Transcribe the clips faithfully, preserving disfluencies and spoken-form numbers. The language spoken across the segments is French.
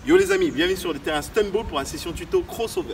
Yo les amis, bienvenue sur le terrain Stumble pour la session tuto crossover.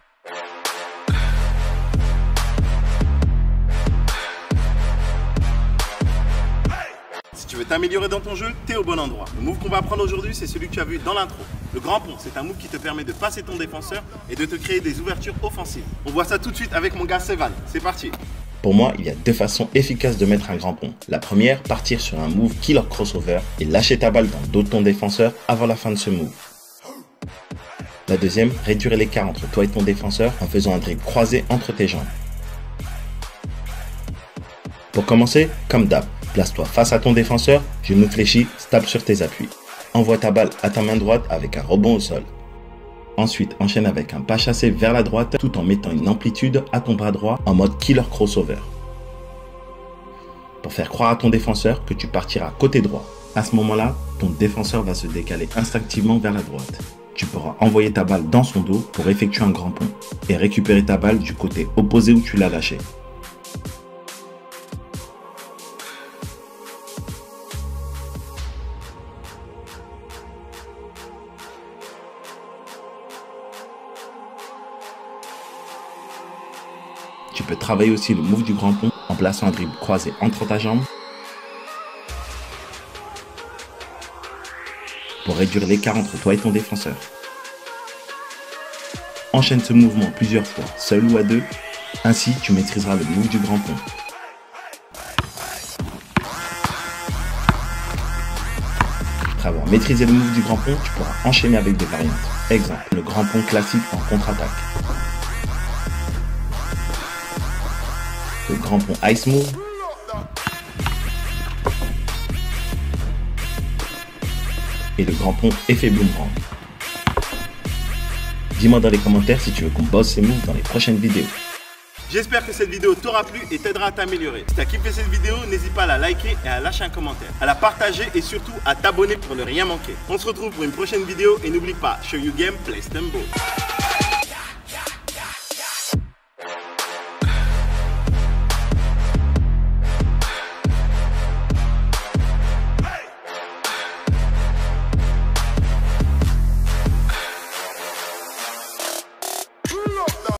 Si tu veux t'améliorer dans ton jeu, t'es au bon endroit. Le move qu'on va apprendre aujourd'hui, c'est celui que tu as vu dans l'intro. Le grand pont, c'est un move qui te permet de passer ton défenseur et de te créer des ouvertures offensives. On voit ça tout de suite avec mon gars Sevan. C'est parti. Pour moi, il y a deux façons efficaces de mettre un grand pont. La première, partir sur un move killer crossover et lâcher ta balle dans le dos de ton défenseur avant la fin de ce move. La deuxième, réduire l'écart entre toi et ton défenseur en faisant un dribble croisé entre tes jambes. Pour commencer, comme d'hab, place-toi face à ton défenseur, genou fléchi, tape sur tes appuis. Envoie ta balle à ta main droite avec un rebond au sol. Ensuite, enchaîne avec un pas chassé vers la droite tout en mettant une amplitude à ton bras droit en mode killer crossover. Pour faire croire à ton défenseur que tu partiras côté droit. À ce moment-là, ton défenseur va se décaler instinctivement vers la droite. Tu pourras envoyer ta balle dans son dos pour effectuer un grand pont et récupérer ta balle du côté opposé où tu l'as lâchée. Tu peux travailler aussi le move du grand pont en plaçant un dribble croisé entre ta jambe pour réduire l'écart entre toi et ton défenseur. Enchaîne ce mouvement plusieurs fois, seul ou à deux, ainsi tu maîtriseras le move du grand pont. Après avoir maîtrisé le move du grand pont, tu pourras enchaîner avec des variantes. Exemple, le grand pont classique en contre-attaque. Le grand pont Ice Move, et le grand pont Effet Boomerang. Dis-moi dans les commentaires si tu veux qu'on bosse ces moves dans les prochaines vidéos. J'espère que cette vidéo t'aura plu et t'aidera à t'améliorer. Si t'as kiffé cette vidéo, n'hésite pas à la liker et à lâcher un commentaire, à la partager et surtout à t'abonner pour ne rien manquer. On se retrouve pour une prochaine vidéo et n'oublie pas, show you game, play Stumble.